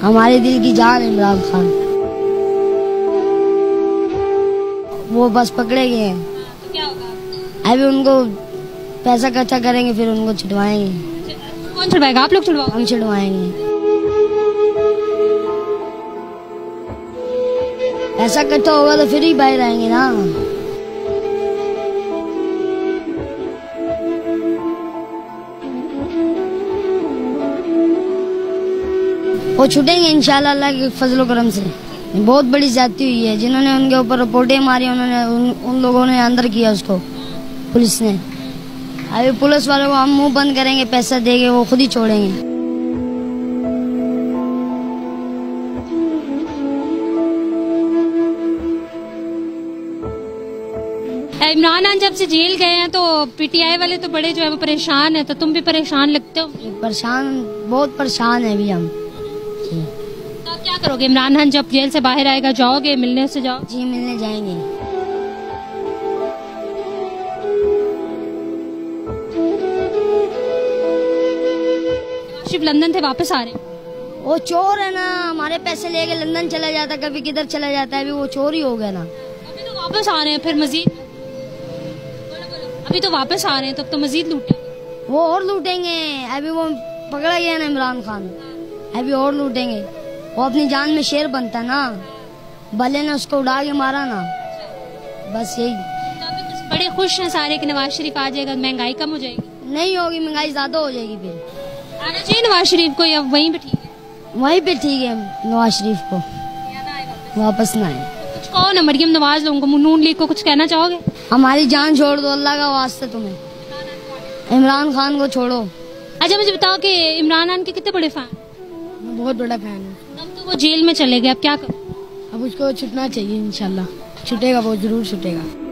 हमारे दिल की जान इमरान खान। वो बस पकड़े गए हैं। तो क्या होगा? अभी उनको पैसा इकट्ठा करेंगे, फिर उनको छिड़वाएंगे। कौन छुड़वाएगा? आप लोग छुड़वाओ? हम छिड़वाएंगे। पैसा इकट्ठा होगा तो फिर ही बाहर आएंगे ना। वो छूटेंगे इंशाल्लाह अल्लाह के फजल करम से। बहुत बड़ी ज्यादती हुई है, जिन्होंने उनके ऊपर रिपोर्टें मारी उन्होंने उन लोगों ने अंदर किया उसको, पुलिस ने। अभी पुलिस वालों को हम मुंह बंद करेंगे, पैसा देंगे, वो खुद ही छोड़ेंगे। इमरान खान जब से जेल गए हैं तो पीटीआई वाले तो बड़े जो है वो परेशान है, तो तुम भी परेशान लगते हो? परेशान, बहुत परेशान है अभी हम। तो आप क्या करोगे? इमरान खान जब जेल से बाहर आएगा जाओगे मिलने? से जाओ? जी मिलने जाएंगे। सिर्फ लंदन थे, वापस आ रहे हैं? वो चोर है ना, हमारे पैसे लेके लंदन चला जाता है, कभी किधर चला जाता है। अभी वो चोर ही हो गया ना। अभी तो वापस आ रहे हैं, फिर मजीद? अभी तो वापस आ रहे हैं, तब तो मजीद लूटे? वो और लूटेंगे। अभी वो पकड़ा गया ना इमरान खान, अभी और लूटेंगे। वो अपनी जान में शेर बनता ना, भले ने उसको उड़ा के मारा ना, बस यही। तो अभी कुछ बड़े खुश हैं सारे कि नवाज शरीफ आ जाएगा, महंगाई कम हो जाएगी? नहीं होगी, महंगाई ज्यादा हो जाएगी। फिर आना चाहिए नवाज शरीफ को या वहीं पे ठीक है? वहीं पे ठीक है नवाज शरीफ को, वापस ना आए। कुछ कहो ना मरियम नवाज लोगों को, नून लीग को कुछ कहना चाहोगे? हमारी जान छोड़ दो, अल्लाह का वास्ता तुम्हें, इमरान खान को छोड़ो। अच्छा मुझे बताओ कि इमरान खान के कितने बड़े फैन? बहुत बड़ा फैन है। अब तो वो जेल में चले गए, अब क्या करो? अब उसको छुटना चाहिए, इंशाल्लाह छुटेगा, वो जरूर छुटेगा।